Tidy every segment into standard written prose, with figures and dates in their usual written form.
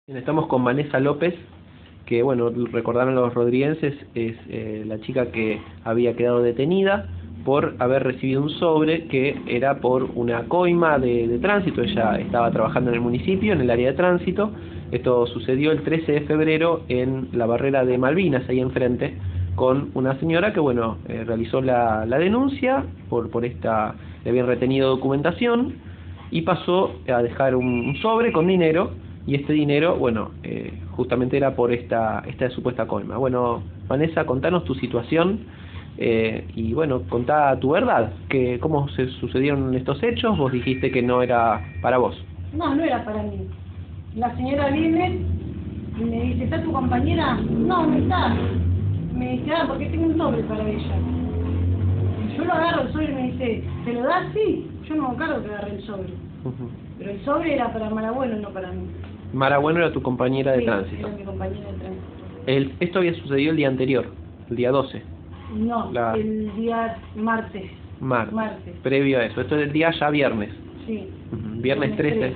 Estamos con Vanessa López, que bueno, recordaron los rodriguenses, es la chica que había quedado detenida por haber recibido un sobre que era por una coima de tránsito. Ella estaba trabajando en el municipio, en el área de tránsito. Esto sucedió el 13 de febrero en la barrera de Malvinas, ahí enfrente, con una señora que bueno, realizó la denuncia por esta, le habían retenido documentación y pasó a dejar un sobre con dinero. Y este dinero, bueno, justamente era por esta supuesta coima. Bueno, Vanessa, contanos tu situación y bueno, contá tu verdad, que cómo se sucedieron estos hechos. Vos dijiste que no era para vos. No, no era para mí. La señora viene y me dice, ¿está tu compañera? No, no está. Me dice, porque tengo un sobre para ella. Y yo lo agarro el sobre y me dice, ¿te lo das? Sí. Yo no me acuerdo que agarré el sobre. Pero el sobre era para Marabueno, no para mí. Marabueno era tu compañera de tránsito. Era mi compañera de tránsito. Esto había sucedido el día anterior, el día 12. No, el día martes. Martes. Previo a eso. Esto es el día ya viernes. Sí. Viernes 13.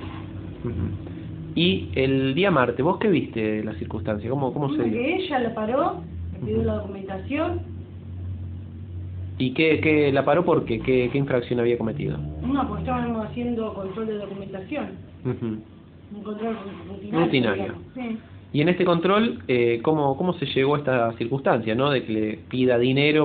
Y el día martes, ¿vos qué viste de la circunstancia? ¿Cómo se dio? Que ella la paró, me pidió la documentación. ¿Y qué la paró por qué? ¿Qué infracción había cometido? No, pues estábamos haciendo control de documentación. Un control rutinario. Sí. Y en este control, ¿cómo se llegó a esta circunstancia, ¿no? De que le pida dinero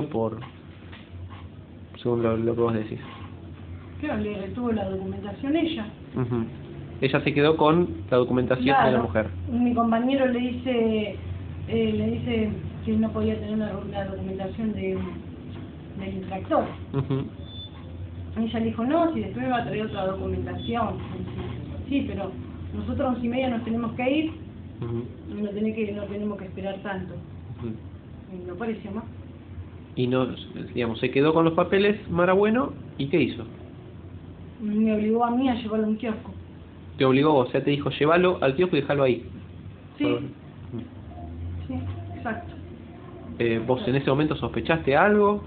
según lo que vos decís. Claro, le retuvo la documentación ella. Ella se quedó con la documentación de la mujer. Mi compañero le dice que no podía tener la documentación del infractor. Ella le dijo, no, si después me va a traer otra documentación. Sí, pero nosotros 11:30 nos tenemos que ir, no tenemos que esperar tanto. No pareció más. Y no, digamos, se quedó con los papeles Marabueno, ¿y qué hizo? Me obligó a mí a llevarlo a un kiosco. Te obligó, o sea, te dijo, llévalo al kiosco y déjalo ahí. Sí. Sí, exacto. ¿Vos en ese momento sospechaste algo?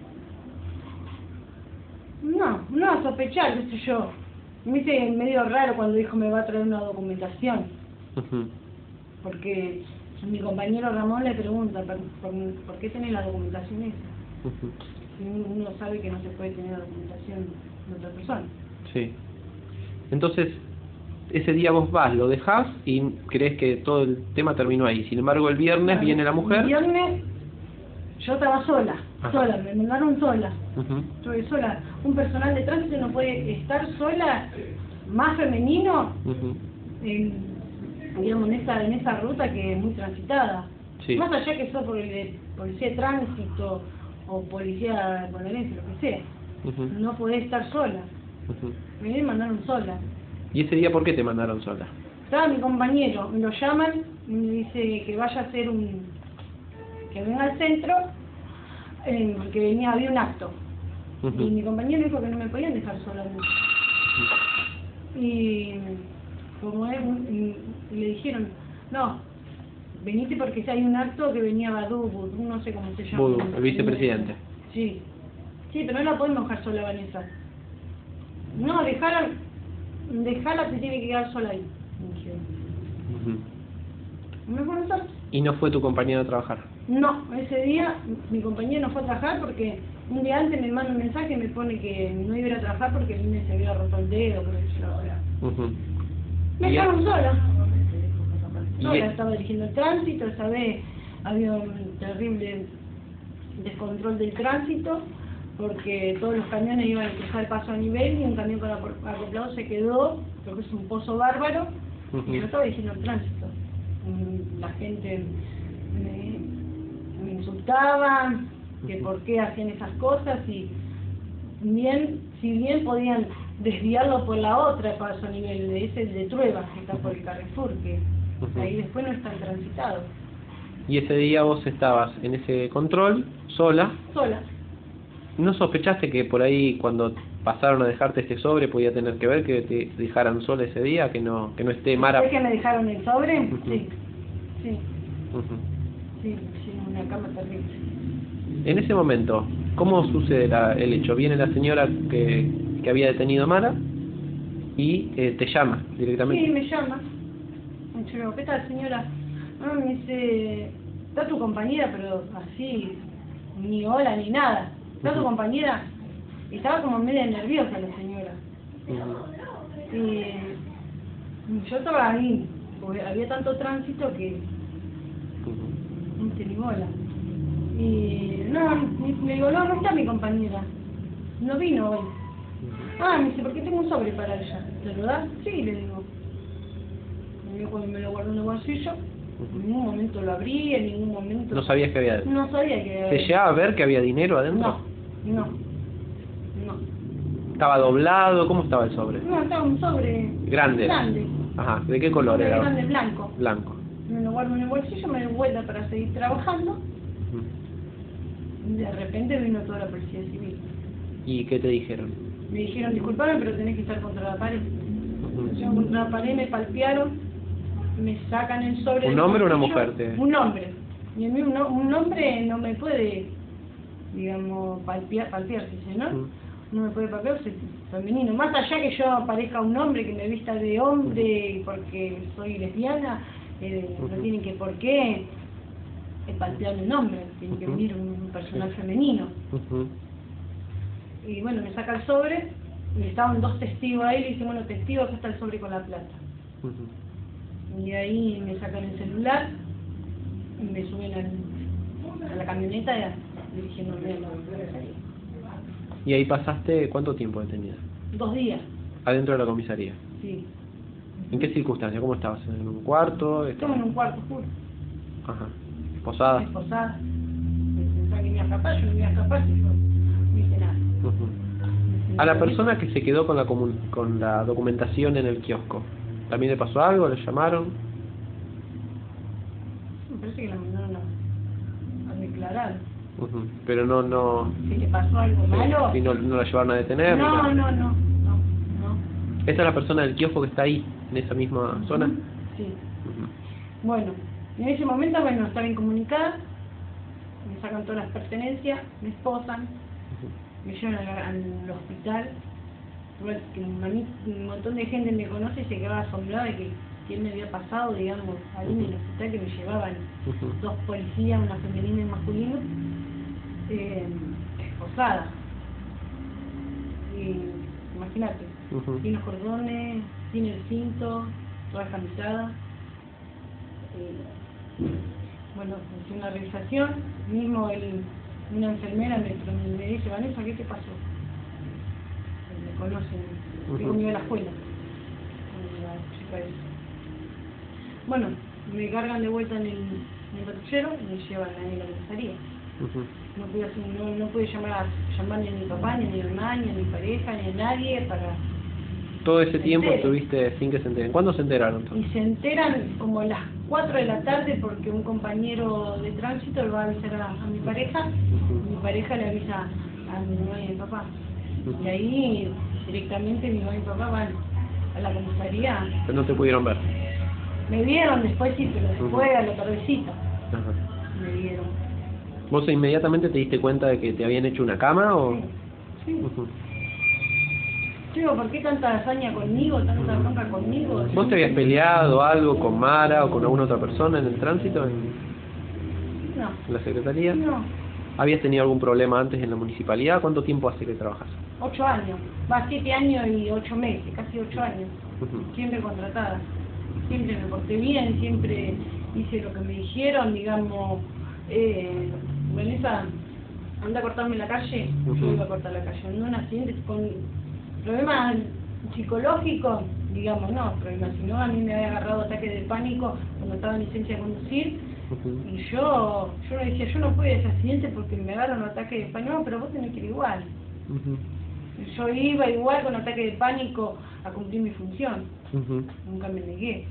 No, sospechar, qué sé yo. Me hice medio raro cuando dijo me va a traer una documentación. Porque mi compañero Ramón le pregunta, ¿por qué tenés la documentación esa? Si uno sabe que no se puede tener la documentación de otra persona. Sí. Entonces, ese día vos vas, lo dejás y crees que todo el tema terminó ahí. Sin embargo, el viernes viene la mujer. El viernes yo estaba sola, me mandaron sola. Estuve sola. Un personal de tránsito no puede estar sola, más femenino, digamos, en esa ruta que es muy transitada. Sí. Más allá que sos policía de tránsito o policía bonaerense, lo que sea, no podés estar sola. Me mandaron sola. ¿Y ese día por qué te mandaron sola? Estaba mi compañero, me lo llaman y me dice que vaya a hacer que venga al centro, porque había un acto. Y mi compañero dijo que no me podían dejar sola. Y como él, le dijeron, no, venite porque hay un acto que venía Badú, no sé cómo se llama. Budú, el vicepresidente. Sí, pero no la podemos dejar sola, Vanessa. No, dejala, se tiene que quedar sola ahí. ¿Me fue a notar? ¿Y no fue tu compañero a trabajar? No, ese día mi compañero no fue a trabajar porque un día antes me manda un mensaje y me pone que no iba a ir a trabajar porque el niño se había roto el dedo, por eso. Me dejaron sola. Sola, estaba dirigiendo el tránsito, esa vez había un terrible descontrol del tránsito porque todos los camiones iban a cruzar el paso a nivel y un camión con acoplado se quedó, creo que es un pozo bárbaro, y yo estaba dirigiendo el tránsito. La gente me insultaba, que por qué hacían esas cosas, y si bien podían desviarlo por la otra paso a nivel, ese de Trueba, que está por el Carrefour, que ahí después no están transitados. Y ese día vos estabas en ese control, sola. Sola. ¿No sospechaste que por ahí cuando pasaron a dejarte este sobre podía tener que ver que te dejaran sola ese día, que no esté Mara? ¿Es que me dejaron el sobre? Sí. Sí, una cama terrible. En ese momento, ¿cómo sucede el hecho? Viene la señora que había detenido a Mara y te llama directamente. Sí, me llama. Yo le digo, ¿qué tal, señora? No, me dice, está tu compañera, pero así, ni hola ni nada. Está tu compañera. Y estaba como media nerviosa la señora. Y yo estaba ahí, porque había tanto tránsito que no hice ni bola. Y no, le digo, no está mi compañera. No vino hoy. Ah, me dice, ¿por qué tengo un sobre para ella? ¿Te lo das? Sí, le digo. Me lo guardó en el bolsillo. En ningún momento lo abrí, en ningún momento... ¿No sabías que había dentro? No sabía que había ¿Se llegaba a ver que había dinero adentro? No. ¿Estaba doblado? ¿Cómo estaba el sobre? No, estaba un sobre... Grande. Ajá. ¿De qué color era? Grande, blanco. Blanco. Me lo guardo en el bolsillo, me doy vuelta para seguir trabajando. De repente vino toda la policía civil. ¿Y qué te dijeron? Me dijeron, disculpame, pero tenés que estar contra la pared. Yo contra la pared, me palpearon, me sacan el sobre. ¿Un hombre o una mujer? Un hombre. Y un hombre no me puede, digamos, palpearse, ¿no? No me puede palpearse femenino. Más allá que yo parezca un hombre, que me vista de hombre porque soy lesbiana, no tienen que por qué palpear un hombre, tiene que venir un personal femenino. Y bueno, me saca el sobre, y estaban 2 testigos ahí, le dicen, bueno, testigo, acá está el sobre con la plata. Y ahí me sacan el celular, y me suben a la camioneta dirigiéndome a la comisaría. ¿Y ahí pasaste cuánto tiempo detenida? 2 días. ¿Adentro de la comisaría? Sí. ¿En qué circunstancias? ¿Cómo estabas? ¿En un cuarto? Estaba en un cuarto, juro. Ajá. ¿Esposada? Esposada. Pensaba que me iba a escapar, yo no me iba a escapar, si yo no hice nada. A la persona que se quedó con la documentación en el kiosco, ¿también le pasó algo? ¿Le llamaron? Me parece que la mandaron a declarar. Pero no... ¿Si le pasó algo malo? ¿Y no la llevaron a detener? No. ¿Esta es la persona del kiosco que está ahí, en esa misma zona? Sí. Bueno, en ese momento, bueno, estaba incomunicada, me sacan todas las pertenencias, me esposan, me llevan al hospital. Un montón de gente me conoce y se quedaba asombrada de que qué me había pasado, digamos, ahí en el hospital, que me llevaban 2 policías, una femenina y masculina, esposada. Y imagínate, sin los cordones, sin el cinto, toda escamisada. Bueno, hice una revisación, mismo una enfermera me dice, Vanessa, ¿qué te pasó? Me conocen, que conmigo a la escuela, la chica esa. Bueno, me cargan de vuelta en el patrullero y me llevan a la comisaría. No pude llamar ni a mi papá, ni a mi mamá, ni a mi pareja, ni a nadie para... Todo ese tiempo estuviste sin que se enteren. ¿Cuándo se enteraron? Y se enteran como a las 4 de la tarde porque un compañero de tránsito le va a avisar a mi pareja, y mi pareja le avisa a mi mamá y a mi papá. Y ahí directamente mi mamá y mi papá van a la comisaría. Pero no te pudieron ver. Me vieron después, sí, pero después a la tardecita me vieron. ¿Vos inmediatamente te diste cuenta de que te habían hecho una cama o...? Sí. Digo, ¿por qué tanta hazaña conmigo, tanta bronca conmigo? ¿Vos te habías peleado algo con Mara o con alguna otra persona en el tránsito? No. ¿En la secretaría? No. ¿Habías tenido algún problema antes en la municipalidad? ¿Cuánto tiempo hace que trabajas? 8 años. Va, 7 años y 8 meses, casi 8 años. Siempre contratada. Siempre me porté bien, siempre hice lo que me dijeron, digamos, Vanessa, anda a cortarme la calle, yo iba a cortar la calle. No un accidente con problemas psicológicos, digamos, no problemas, sino a mí me había agarrado ataque de pánico cuando estaba en licencia de conducir, y yo le decía, yo no puedo ir a ese accidente porque me agarran un ataque de pánico. No, pero vos tenés que ir igual. Yo iba igual con ataque de pánico a cumplir mi función. Nunca me negué.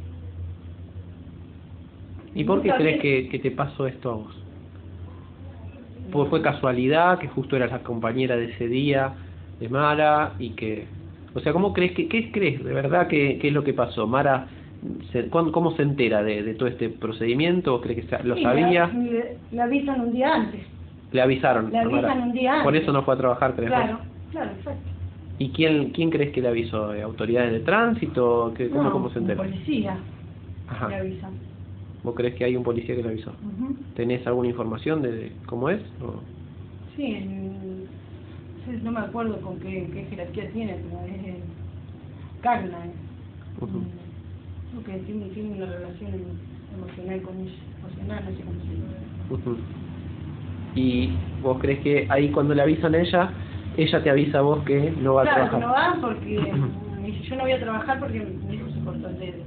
¿Y por qué crees que te pasó esto a vos? ¿Porque fue casualidad, que justo eras la compañera de ese día de Mara y que... O sea, ¿cómo crees qué crees de verdad qué es lo que pasó? Mara, ¿cómo se entera de todo este procedimiento? ¿Crees que lo sabía? Le avisan un día antes. Le avisaron. Le avisan un día antes. Por eso no fue a trabajar, ¿crees? Claro, exacto. ¿Y quién crees que le avisó? ¿Autoridades de tránsito? ¿Cómo se enteró? Policía. Ajá. le avisan. ¿Vos crees que hay un policía que le avisó? ¿Tenés alguna información de cómo es? ¿O? Sí, no me acuerdo con qué jerarquía tiene, pero es Carna. Porque tiene una relación emocional con ella, emocional, no sé cómo se llama. ¿Y vos crees que ahí cuando le avisan a ella te avisa a vos que no va a trabajar? Claro, no va porque me dice, yo no voy a trabajar porque mi hijo se cortó el dedo.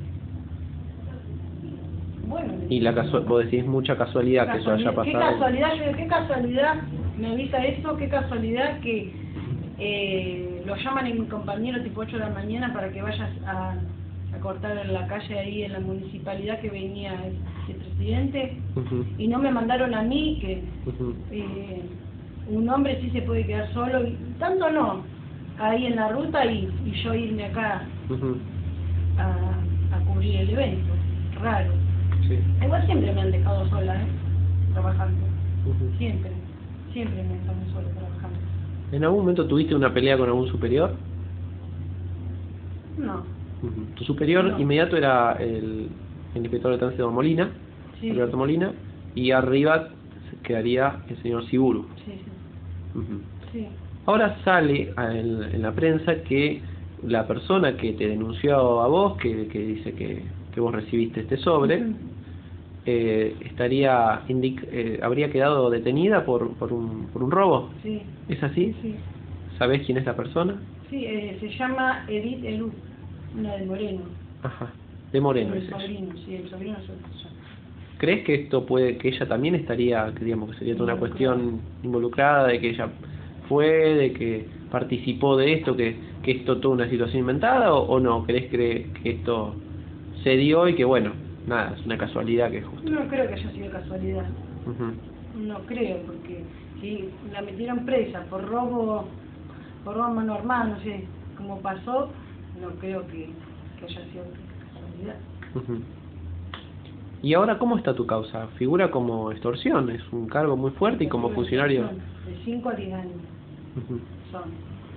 Bueno, y vos decís mucha casualidad que eso haya pasado. Qué casualidad, yo digo, qué casualidad me avisa esto, qué casualidad que lo llaman a mi compañero tipo 8 de la mañana para que vayas a cortar en la calle ahí en la municipalidad que venía el presidente, y no me mandaron a mí, que un hombre sí se puede quedar solo, y tanto no, ahí en la ruta y yo irme acá a cubrir el evento, raro. Sí. Igual siempre me han dejado sola, trabajando, siempre me dejaron sola trabajando. ¿En algún momento tuviste una pelea con algún superior? No. Tu superior inmediato era el inspector de tránsito Molina, Sí. Alberto Molina, y arriba quedaría el señor Siburu. Sí. Ahora sale en la prensa que la persona que te denunció a vos, que dice que vos recibiste este sobre, habría quedado detenida por un robo. Sí. ¿Es así? Sí. ¿Sabés quién es la persona? Sí, se llama Edith Elú, una de Moreno. Ajá, de Moreno. El sobrino, sí, el sobrino es otra persona. ¿Crees que esto que ella también estaría, que digamos que sería toda una cuestión involucrada, de que ella fue, de que participó de esto, que esto toda una situación inventada, o no? ¿Crees que esto se dio y que bueno, nada, es una casualidad que es justo? No creo que haya sido casualidad. No creo, porque si la metieron presa por robo a mano armada, no sé cómo pasó, no creo que haya sido casualidad. ¿Y ahora cómo está tu causa? Figura como extorsión, es un cargo muy fuerte y como funcionario... De 5 a 10 años son.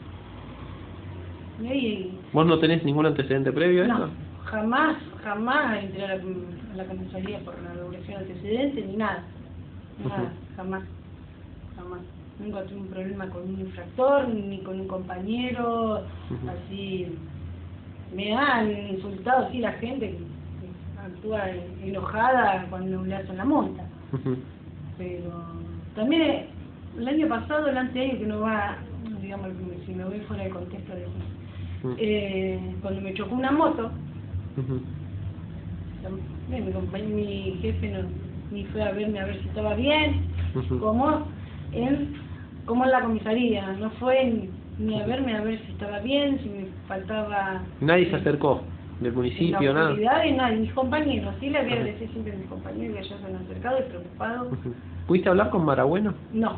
Y ahí, ¿Vos no tenés ningún antecedente previo a no, esto? jamás entré a la comisaría por la regulación de antecedentes ni nada. Nada, jamás. Nunca tuve un problema con un infractor, ni con un compañero, así. Me han insultado, sí, la gente que actúa enojada cuando le hacen la multa. Pero también el año pasado, el anteaño, que no va, digamos, si me voy fuera de contexto de eso, cuando me chocó una moto, mi jefe ni fue a verme a ver si estaba bien, como en la comisaría, no fue ni a verme a ver si estaba bien, si me faltaba... ¿Nadie se acercó del municipio, nada? Y nadie, mis compañeros, sí le había agradecido siempre a mis compañeros que ellos se han acercado y preocupados. ¿Pudiste hablar con Mara Bueno? No.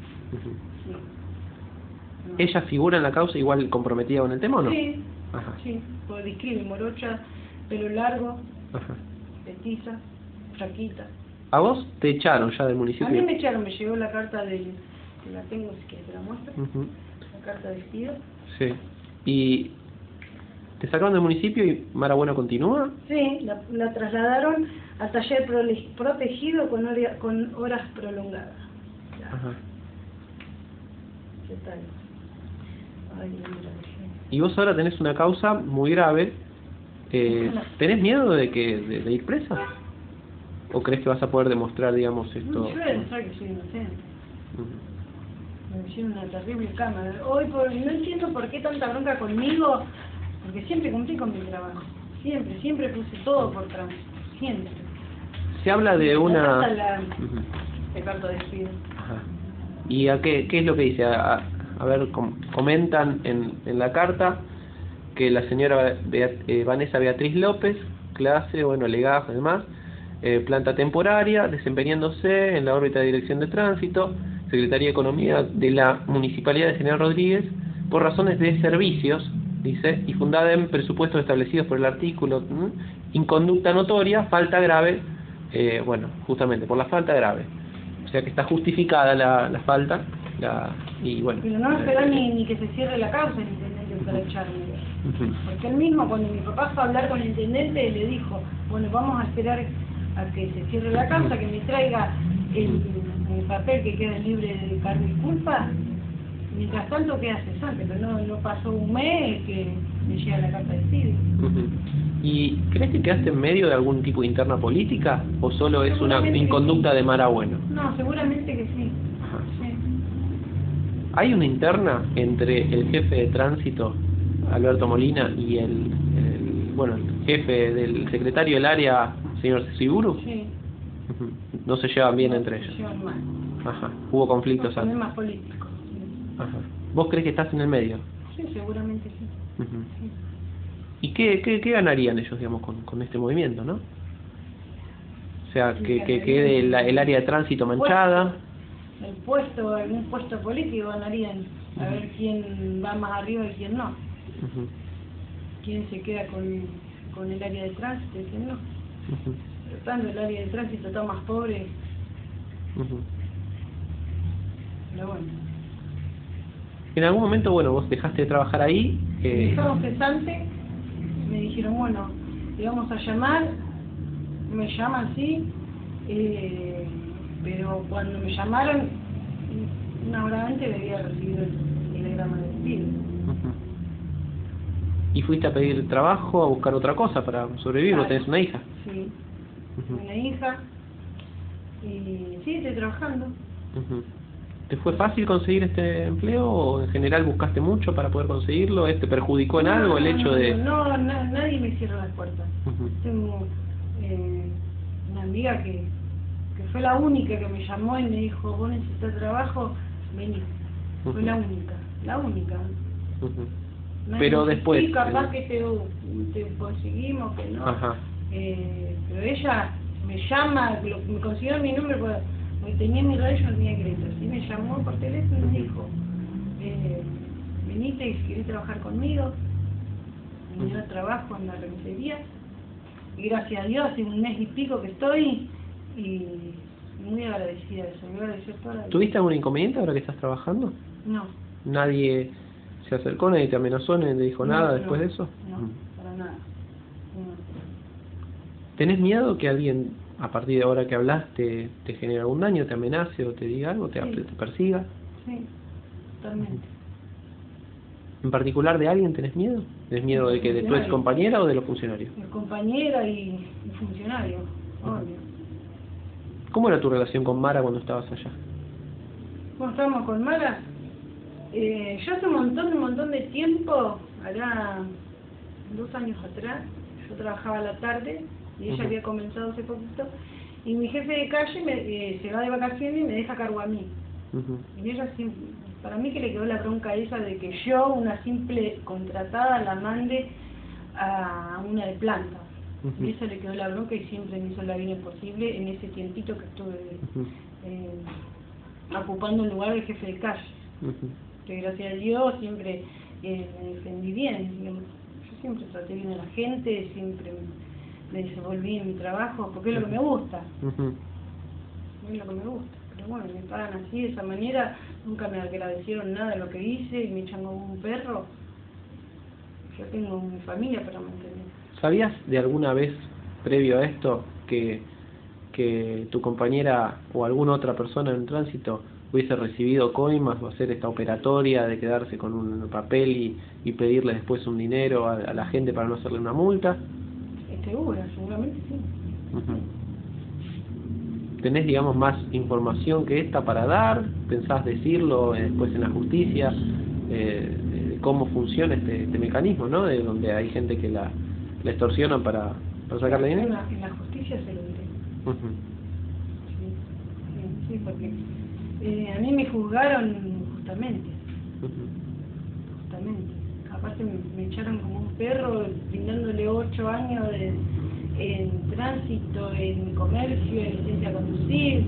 ¿Ella figura en la causa igual comprometida con el tema o no? Sí, Ajá. sí, pues describe morocha, pelo largo, Ajá. petiza, fraquita. ¿A vos te echaron ya del municipio? A mí me echaron, me llegó la carta que la tengo, si quieres te la muestro, la carta de despido. Sí. ¿Y te sacaron del municipio y Mara Bueno continúa? Sí, la trasladaron al taller protegido con horas prolongadas. Ajá. ¿Qué tal? Ay, mira. Y vos ahora tenés una causa muy grave. ¿Tenés miedo de ir presa? ¿O crees que vas a poder demostrar, digamos, esto? No, yo voy a demostrar que soy inocente. Me hicieron una terrible cama. Hoy no entiendo por qué tanta bronca conmigo, porque siempre cumplí con mi trabajo. Siempre puse todo por tránsito. Siempre. Se habla de una... El carto de despido. Ajá. ¿Y qué es lo que dice? A ver, comentan en la carta que la señora Vanessa Beatriz López, clase, legajo y demás, planta temporaria, desempeñándose en la órbita de dirección de tránsito, Secretaría de Economía de la Municipalidad de General Rodríguez, por razones de servicios, dice, y fundada en presupuestos establecidos por el artículo, inconducta notoria, falta grave, justamente por la falta grave. O sea que está justificada la falta, y bueno. Pero no esperó ni que se cierre la causa, intendente, para echarme. Porque él mismo, cuando mi papá fue a hablar con el intendente, le dijo, bueno, vamos a esperar a que se cierre la causa, que me traiga el papel que quede libre de cargo y culpa. Mientras tanto queda cesante, pero no pasó un mes que me llega la carta de despido. ¿Y crees que quedaste en medio de algún tipo de interna política o solo es una inconducta de Mara Bueno? No, seguramente que sí. Ajá. Sí. ¿Hay una interna entre el jefe de tránsito, Alberto Molina, y el jefe del secretario del área, señor Siburu? Sí. No se llevan bien entre ellos. Se llevan mal. Ajá. Hubo conflictos antes. Problemas políticos. Sí. Ajá. ¿Vos crees que estás en el medio? Sí, seguramente sí. Sí. ¿Y qué ganarían ellos, digamos, con este movimiento, no? O sea, que quede el área de tránsito manchada. Algún puesto político ganarían. A ver quién va más arriba y quién no. Quién se queda con el área de tránsito y quién no. Tratando el área de tránsito está más pobre. Pero bueno. En algún momento, bueno, vos dejaste de trabajar ahí. Dejamos cesante. Me dijeron, bueno, te vamos a llamar. Me llaman, sí. Pero cuando me llamaron, una hora antes había recibido el telegrama de despido. ¿Y fuiste a pedir trabajo, a buscar otra cosa para sobrevivir? ¿O tenés una hija? Sí, una hija. Y sí, estoy trabajando. ¿Te fue fácil conseguir este empleo o en general buscaste mucho para poder conseguirlo? ¿Te perjudicó en algo el hecho de...? No, nadie me cierra las puertas. Tengo una amiga que fue la única que me llamó y me dijo, vos necesitas trabajo, vení. Fue la única. Pero después... Sí, capaz que te conseguimos, que no. Pero ella me llama, me consiguió mi número porque tenía mi radio, yo no tenía crédito. Sí, me llamó por teléfono y me dijo, venite y si querés trabajar conmigo. Me dio trabajo en la remisería. Y gracias a Dios, hace un mes y pico que estoy y muy agradecida de eso. Me agradecer toda la vida. ¿Tuviste algún inconveniente ahora que estás trabajando? No. ¿Nadie se acercó, nadie te amenazó, nadie te dijo nada después de eso? No, para nada. ¿Tenés miedo que alguien, a partir de ahora que hablas, te genere algún daño, te amenace o te diga algo, te persiga? Sí, totalmente. ¿En particular de alguien tenés miedo? ¿Tenés miedo de que de tu ex compañera o de los funcionarios? De compañera y funcionario, obvio. ¿Cómo era tu relación con Mara cuando estabas allá? ¿Cómo estábamos con Mara? Yo hace un montón de tiempo, hará 2 años atrás, yo trabajaba a la tarde y ella había comenzado hace poquito, y mi jefe de calle se va de vacaciones y me deja cargo a mí. Y ella siempre, para mí que le quedó la bronca esa de que yo, una simple contratada, la mande a una de planta. Y eso le quedó la bronca y siempre me hizo la vida imposible en ese tiempito que estuve ocupando el lugar de jefe de calle. Que gracias a Dios siempre me defendí bien. Digamos. Yo siempre traté bien a la gente, siempre me desenvolví en mi trabajo, porque es lo que me gusta. Es lo que me gusta. Pero bueno, me pagan así, de esa manera, nunca me agradecieron nada de lo que hice y me echan como un perro. Yo tengo mi familia para mantener. ¿Sabías de alguna vez, previo a esto, que tu compañera o alguna otra persona en el tránsito hubiese recibido coimas o hacer esta operatoria de quedarse con un papel y pedirle después un dinero a la gente para no hacerle una multa? Seguramente sí. ¿Tenés, digamos, más información que esta para dar? ¿Pensás decirlo después en la justicia? De cómo funciona este mecanismo, ¿no? De donde hay gente que la extorsionan para sacarle dinero. En la justicia se lo diré. Sí, porque a mí me juzgaron justamente. Aparte me echaron como un perro, brindándole 8 años en tránsito, en comercio, en licencia a conducir.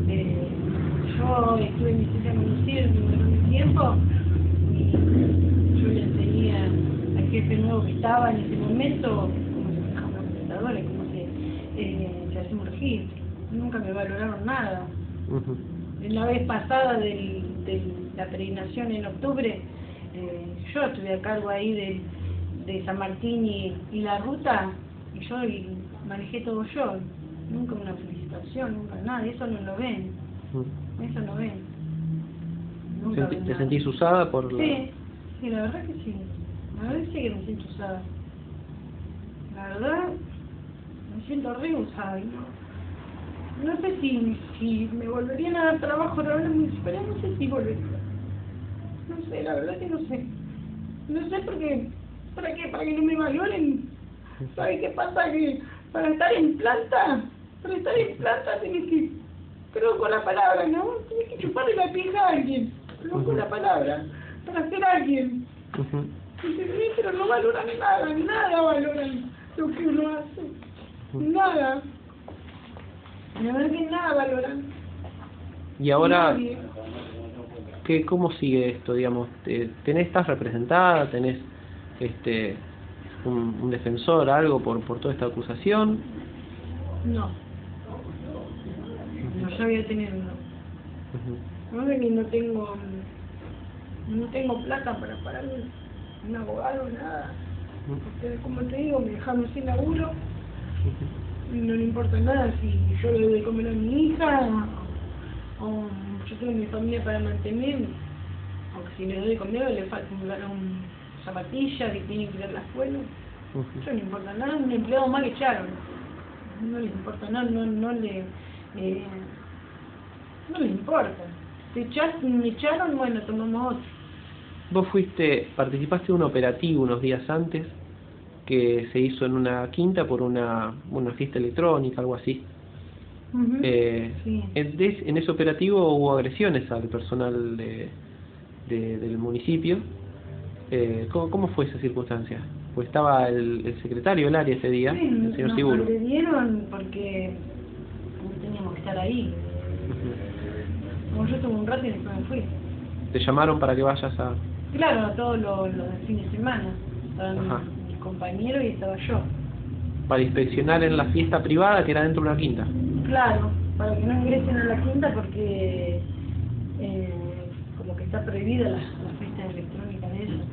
Yo estuve en licencia a conducir un tiempo y yo le enseñé al jefe nuevo que estaba en ese momento cómo se manejan los computadores, cómo se hace un registro. Nunca me valoraron nada. La vez pasada de la peregrinación en octubre, yo estuve a cargo ahí de San Martín y la ruta, y yo manejé todo yo. Nunca una felicitación, nunca nada, eso no lo ven. Eso no ven. Nunca ven ¿Te nada. sentís usada por la...? Sí, la verdad que sí. La verdad que sí que me siento usada. La verdad, me siento re usada. No sé si me volverían a dar trabajo en la obra municipal, no sé si volvería. No sé, la verdad que no sé. No sé porque, ¿para qué? Para que no me valoren. ¿Sabes qué pasa? Que para estar en planta tenés que, creo con la palabra, ¿no? Tenés que chuparle la pija a alguien, creo con la palabra, para ser alguien. ¿Entendés? Pero no valoran nada valoran lo que uno hace. Nada. La verdad que nada valoran. Y ahora, Nadie. ¿cómo sigue esto, digamos? ¿Estás representada? ¿Tenés un defensor, algo por toda esta acusación? No, yo voy a tener uno. No sé que no tengo plata para pagar un abogado, nada. Porque como te digo, me dejaron sin laburo. No le importa nada si yo le doy de comer a mi hija, o yo tengo mi familia para mantener, o que si le doy de comer le falta un zapatilla que tiene que ir a la escuela. Eso no le importa nada, un empleado más que echaron. No les importa nada, no les importa. Me echaron, bueno, tomamos otro. Vos participaste de un operativo unos días antes que se hizo en una quinta por una fiesta electrónica, algo así. Sí. En ese operativo hubo agresiones al personal del municipio. ¿Cómo fue esa circunstancia? Pues estaba el secretario del área ese día, Sí, el señor nos Siguro. agredieron porque no teníamos que estar ahí. Como yo estuve un rato y después me fui. ¿Te llamaron para que vayas a...? Claro, a todos los fines de semana. Estaban Ajá. mis compañeros y estaba yo. Para inspeccionar en la fiesta privada que era dentro de una quinta. Claro, para que no ingresen a la quinta porque como que está prohibida la fiesta electrónica de eso.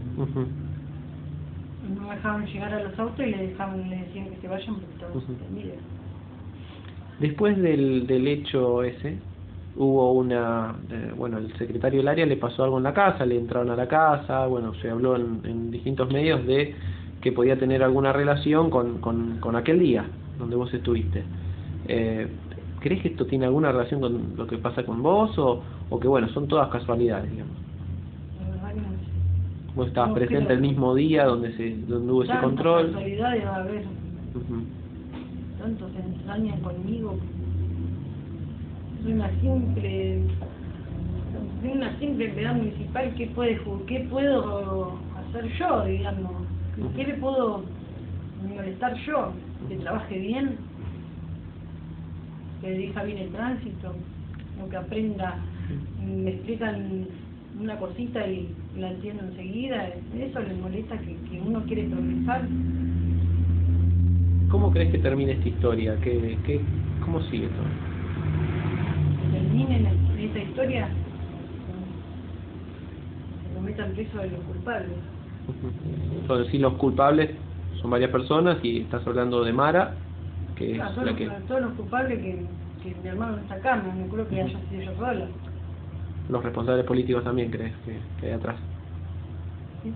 No dejaban llegar a los autos y le decían que se vayan porque estaban suspendidos. Después del hecho ese, hubo el secretario del área le pasó algo en la casa, le entraron a la casa, bueno, se habló en distintos medios de que podía tener alguna relación con aquel día donde vos estuviste. ¿Crees que esto tiene alguna relación con lo que pasa con vos o que bueno, son todas casualidades, digamos? La verdad que no sé. Vos estabas No presente creo. el mismo día donde hubo ese control. Casualidades va a haber. Tanto se ensañan conmigo. Soy una simple empleada municipal. ¿Qué puedo hacer yo, digamos? ¿Qué le puedo molestar yo? Que trabaje bien, que dirija bien el tránsito, o que aprenda, me explican una cosita y la entiendo enseguida. Eso les molesta, que uno quiere progresar. ¿Cómo crees que termine esta historia? ¿Cómo sigue todo? Terminen esta historia, que lo metan preso de los culpables. Entonces, sí, los culpables son varias personas y estás hablando de Mara, que es Claro, la que... todos los culpables que mi hermano no está acá, no creo que haya sido yo sola. Los responsables políticos también crees que hay atrás. ¿Sí?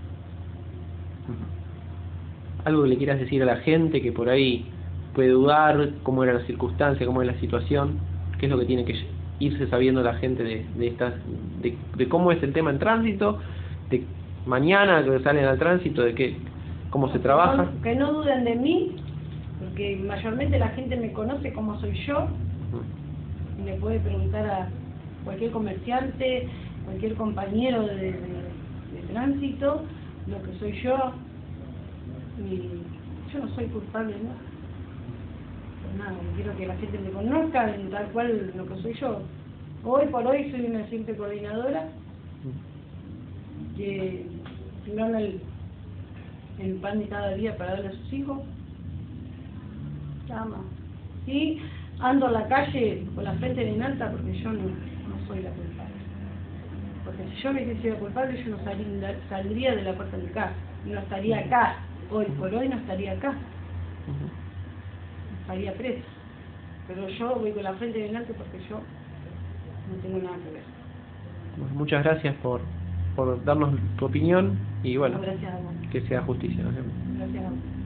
Algo que le quieras decir a la gente que por ahí puede dudar cómo era la circunstancia, cómo es la situación, qué es lo que tiene que irse sabiendo la gente de cómo es el tema en tránsito, de mañana que salen al tránsito, de cómo se trabaja. Que no duden de mí, porque mayormente la gente me conoce como soy yo, y le puede preguntar a cualquier comerciante, cualquier compañero de tránsito, lo que soy yo, y yo no soy culpable, ¿no? Pues nada, quiero que la gente me conozca en tal cual lo que soy yo. Hoy por hoy soy una simple coordinadora que gana el pan de cada día para darle a sus hijos. Nada más. Y ando a la calle con la frente bien alta porque yo no soy la culpable. Porque si yo hubiese sido culpable, yo no saldría de la puerta de mi casa. no estaría acá. Hoy por hoy no estaría acá. Estaría presa. Pero yo voy con la frente delante porque yo no tengo nada que ver. Bueno, muchas gracias por darnos tu opinión y bueno, No, gracias a vos. que sea justicia, ¿no? Gracias a vos.